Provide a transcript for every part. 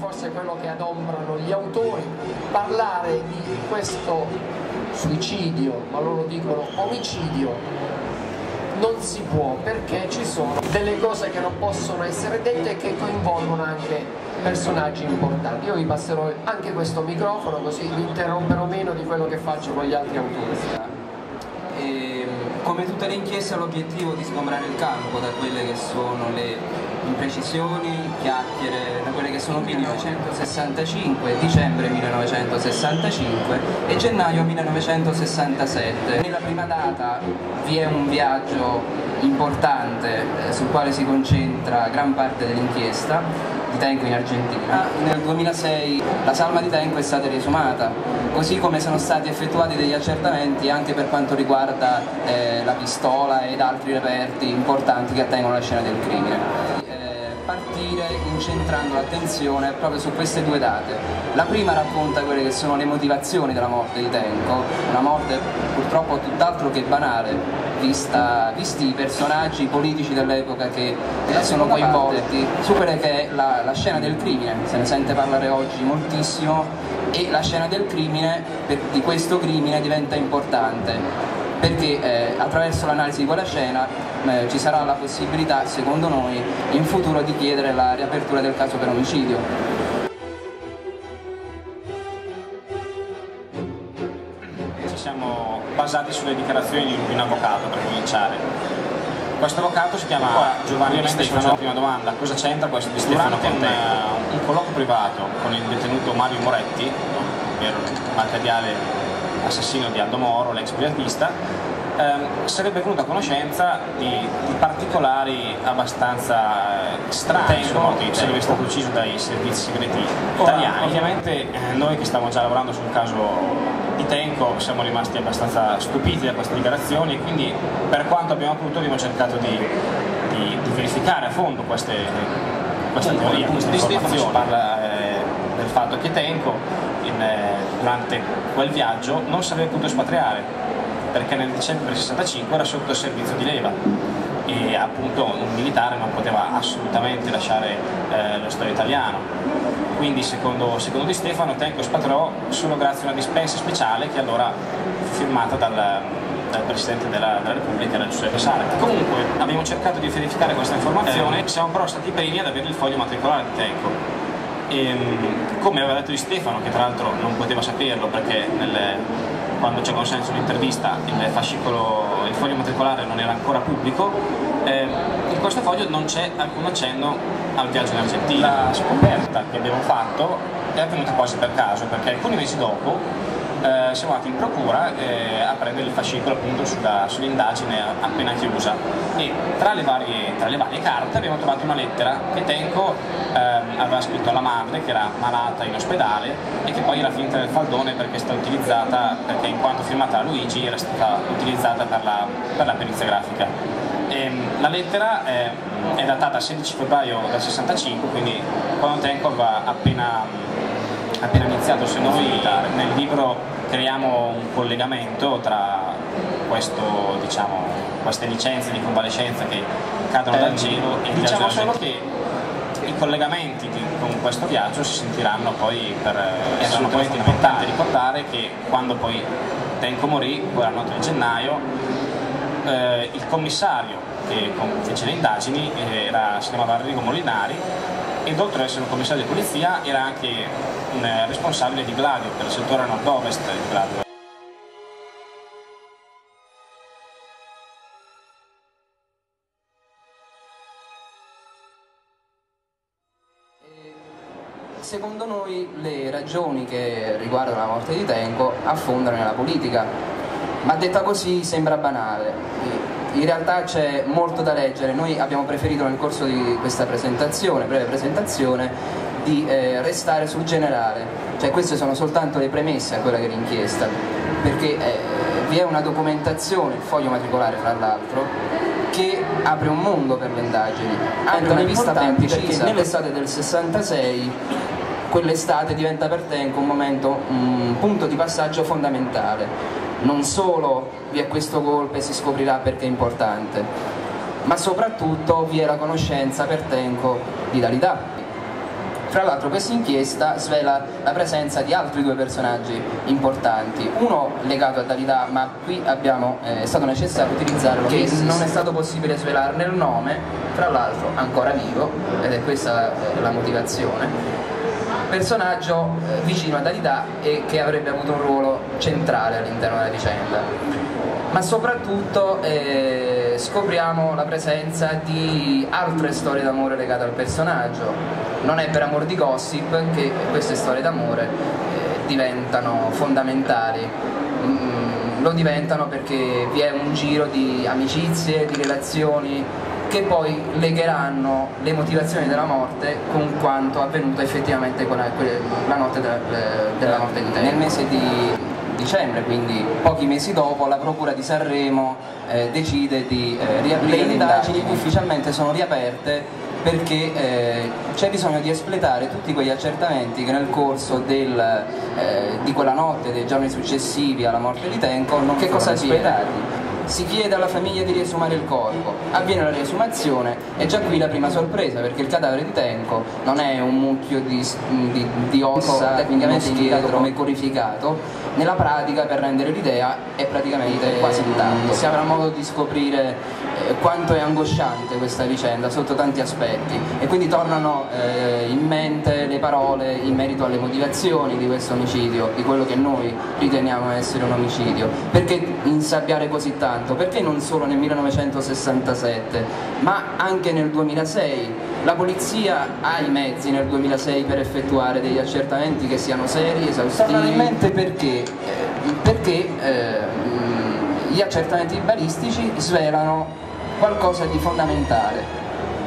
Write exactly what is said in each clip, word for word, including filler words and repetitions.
forse quello che adombrano gli autori, parlare di questo suicidio, ma loro dicono omicidio, non si può, perché ci sono delle cose che non possono essere dette e che coinvolgono anche personaggi importanti. Io vi passerò anche questo microfono, così vi interromperò meno di quello che faccio con gli altri autori. E, come tutte le inchieste, ha l'obiettivo di sgombrare il campo da quelle che sono le imprecisioni, chiacchiere, da quelle che sono millenovecentosessantacinque, dicembre millenovecentosessantacinque e gennaio millenovecentosessantasette. Nella prima data vi è un viaggio importante eh, sul quale si concentra gran parte dell'inchiesta di Tenco in Argentina. Nel duemilasei la salma di Tenco è stata riesumata, così come sono stati effettuati degli accertamenti anche per quanto riguarda eh, la pistola ed altri reperti importanti che attengono alla scena del crimine. Partire incentrando l'attenzione proprio su queste due date. La prima racconta quelle che sono le motivazioni della morte di Tenco, una morte purtroppo tutt'altro che banale, vista, visti i personaggi politici dell'epoca che eh, sono coinvolti, su quella che è la, la scena del crimine. Se ne sente parlare oggi moltissimo e la scena del crimine, per, di questo crimine, diventa importante perché eh, attraverso l'analisi di quella scena eh, ci sarà la possibilità, secondo noi, in futuro di chiedere la riapertura del caso per omicidio. Ci siamo basati sulle dichiarazioni di un avvocato per cominciare. Questo avvocato si chiama Giovanni Di Stefano. La prima domanda: cosa c'entra questo Di Stefano con te? Un, un colloquio privato con il detenuto Mario Moretti, per materiale assassino di Aldo Moro, l'ex privatista, ehm, sarebbe venuto a conoscenza di, di particolari abbastanza eh, strani, che sarebbe stato ucciso dai servizi segreti italiani. Ovviamente eh, noi che stavamo già lavorando sul caso di Tenco siamo rimasti abbastanza stupiti da queste dichiarazioni e quindi, per quanto abbiamo potuto, abbiamo cercato di, di, di verificare a fondo queste, questa teoria, queste informazioni. Si parla eh, del fatto che Tenco In, eh, durante quel viaggio non si aveva potuto espatriare perché nel dicembre del sessantacinque era sotto il servizio di leva e appunto un militare non poteva assolutamente lasciare eh, lo Stato italiano. Quindi secondo, secondo Di Stefano Tenco espatriò solo grazie a una dispensa speciale che allora fu firmata dal, dal Presidente della, della Repubblica, era Giuseppe Sala. Comunque abbiamo cercato di verificare questa informazione, eh, siamo però stati i primi ad avere il foglio matricolare di Tenco. E, come aveva detto Di Stefano, che tra l'altro non poteva saperlo perché nelle, quando ci ha concesso l'intervista il fascicolo, il foglio matricolare non era ancora pubblico, eh, in questo foglio non c'è alcun accenno al viaggio in Argentina. La scoperta che abbiamo fatto è avvenuta quasi per caso, perché alcuni mesi dopo eh, siamo andati in procura eh, a prendere il fascicolo appunto sull'indagine appena chiusa e tra le, varie, tra le varie carte abbiamo trovato una lettera che Tenco eh, aveva scritto alla madre, che era malata in ospedale e che poi era finita nel faldone perché è stata utilizzata, perché in quanto firmata da Luigi era stata utilizzata per la, per la perizia grafica. E, la lettera è, è datata sedici febbraio del sessantacinque, quindi quando Tenco aveva appena appena iniziato. Se noi nel libro creiamo un collegamento tra questo, diciamo, queste licenze di convalescenza che cadono eh, dal cielo e diciamo solo che i collegamenti di, con questo viaggio si sentiranno poi per è assolutamente importante ricordare che quando poi Tenco morì, quella notte di gennaio, eh, il commissario che fece le indagini era, si chiamava Arrigo Molinari, ed oltre ad essere un commissario di polizia era anche un responsabile di Gladio, per il settore nord-ovest di Gladio. Secondo noi le ragioni che riguardano la morte di Tenco affondano nella politica, ma detta così sembra banale. In realtà c'è molto da leggere. Noi abbiamo preferito nel corso di questa presentazione, breve presentazione, di eh, restare sul generale, cioè queste sono soltanto le premesse a quella che è l'inchiesta, perché eh, vi è una documentazione, il foglio matricolare fra l'altro, che apre un mondo per le indagini, anche una vista ben precisa. Nell'estate del sessantasei quell'estate diventa per Tenco un momento, un punto di passaggio fondamentale. Non solo vi è questo golpe e si scoprirà perché è importante, ma soprattutto vi è la conoscenza per Tenco di Dalida. Fra l'altro questa inchiesta svela la presenza di altri due personaggi importanti, uno legato a Dalida, ma qui abbiamo, eh, è stato necessario utilizzarlo, che non è stato possibile svelarne il nome, fra l'altro ancora vivo, ed è questa eh, la motivazione, personaggio eh, vicino a Dalida e che avrebbe avuto un ruolo centrale all'interno della vicenda. Ma soprattutto eh, scopriamo la presenza di altre storie d'amore legate al personaggio. Non è per amor di gossip che queste storie d'amore eh, diventano fondamentali. Mm, lo diventano perché vi è un giro di amicizie, di relazioni che poi legheranno le motivazioni della morte con quanto avvenuto effettivamente con la, la notte della, della morte di Tenco. Nel mese di dicembre, quindi pochi mesi dopo, la Procura di Sanremo eh, decide di eh, riaprire le indagini, ufficialmente sono riaperte perché eh, c'è bisogno di espletare tutti quegli accertamenti che nel corso del, eh, di quella notte, dei giorni successivi alla morte di Tenco, non che cosa espletati. Si chiede alla famiglia di riesumare il corpo, avviene la riesumazione e già qui la prima sorpresa, perché il cadavere di Tenco non è un mucchio di, di, di ossa tecnicamente indicato come corificato, nella pratica, per rendere l'idea, è praticamente quasi intatto. Si avrà modo di scoprire eh, quanto è angosciante questa vicenda sotto tanti aspetti e quindi tornano eh, in mente le parole in merito alle motivazioni di questo omicidio, di quello che noi riteniamo essere un omicidio. Perché insabbiare così tanto? Perché non solo nel millenovecentosessantasette ma anche nel duemilasei la polizia ha i mezzi nel duemilasei per effettuare degli accertamenti che siano seri, esaustivi? Probabilmente perché, perché eh, gli accertamenti balistici svelano qualcosa di fondamentale.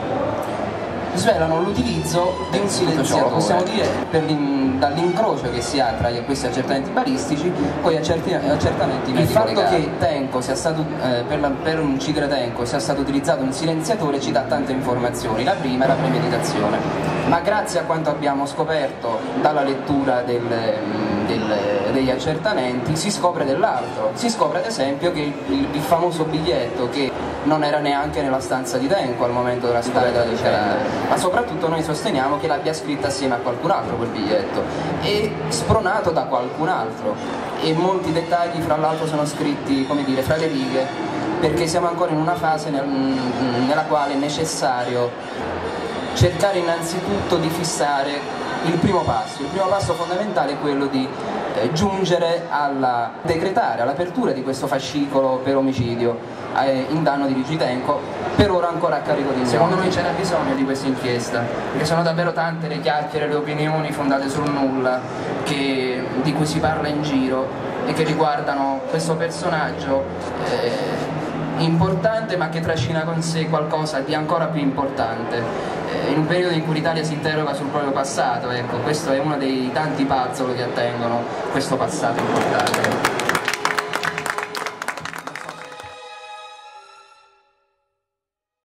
Svelano l'utilizzo di un silenziatore, possiamo dire, dall'incrocio che si ha tra questi accertamenti balistici con gli accertamenti medici. Il fatto che Tenco sia stato, eh, per, la, per uccidere Tenco sia stato utilizzato un silenziatore ci dà tante informazioni. La prima è la premeditazione, ma grazie a quanto abbiamo scoperto dalla lettura del, del, degli accertamenti si scopre dell'altro. Si scopre ad esempio che il, il famoso biglietto, che non era neanche nella stanza di Tenco al momento della storia della vicenda, ma soprattutto noi sosteniamo che l'abbia scritta assieme a qualcun altro quel biglietto e spronato da qualcun altro, e molti dettagli fra l'altro sono scritti, come dire, fra le righe, perché siamo ancora in una fase nel, nella quale è necessario cercare innanzitutto di fissare il primo passo. Il primo passo fondamentale è quello di eh, giungere alla decretare all'apertura di questo fascicolo per omicidio eh, in danno di Luigi Tenco, per ora ancora a carico di noi. Secondo noi ce n'è bisogno di questa inchiesta, perché sono davvero tante le chiacchiere, le opinioni fondate sul nulla che, di cui si parla in giro e che riguardano questo personaggio eh, importante, ma che trascina con sé qualcosa di ancora più importante. In un periodo in cui l'Italia si interroga sul proprio passato, ecco, questo è uno dei tanti puzzle che attengono questo passato importante.